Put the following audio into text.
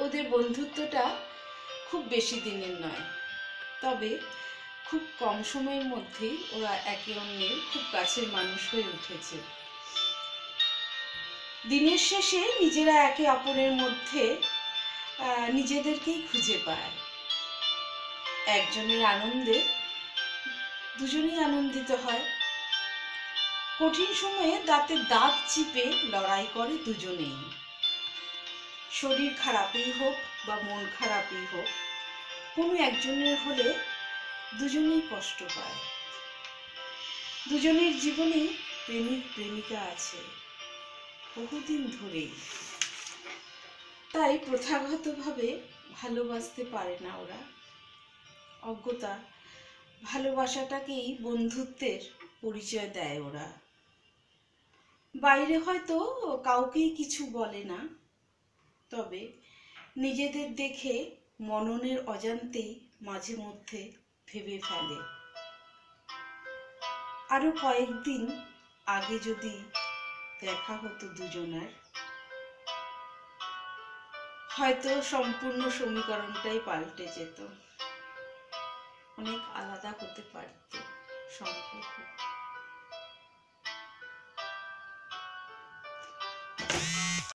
ওদের বন্ধুত্বটা খুব বেশি দিনের নয়, তবে খুব কম সময়ের মধ্যেই ওরা একে অন্যের খুব কাছের মানুষ হয়ে উঠেছে। দিনের শেষে নিজেরা একে অপরের মধ্যে নিজেদেরকেই খুঁজে পায়। একজনের আনন্দে দুজনেই আনন্দিত হয়। কঠিন সময়ে দাঁতে দাঁত চিপে লড়াই করে দুজনেই। শরীর খারাপই হোক বা মন খারাপই হোক, কোনো একজনের হলে দুজনেই কষ্ট পায়। দুজনের জীবনে প্রেমিক প্রেমিকা আছে বহুদিন ধরেই, তাই প্রথাগতভাবে ভালোবাসতে পারে না ওরা। অজ্ঞতা ভালোবাসাটাকেই বন্ধুত্বের পরিচয় দেয় ওরা। বাইরে হয়তো কাউকেই কিছু বলে না, তবে নিজেদের দেখে মননের অজান্তেই মাঝে মধ্যে ভেবে ফেলে, আরো কয়েকদিন আগে যদি দেখা হতো দুজনার, হয়তো সম্পূর্ণ সমীকরণটাই পাল্টে যেত, অনেক আলাদা হতে পারত সম্পর্ক।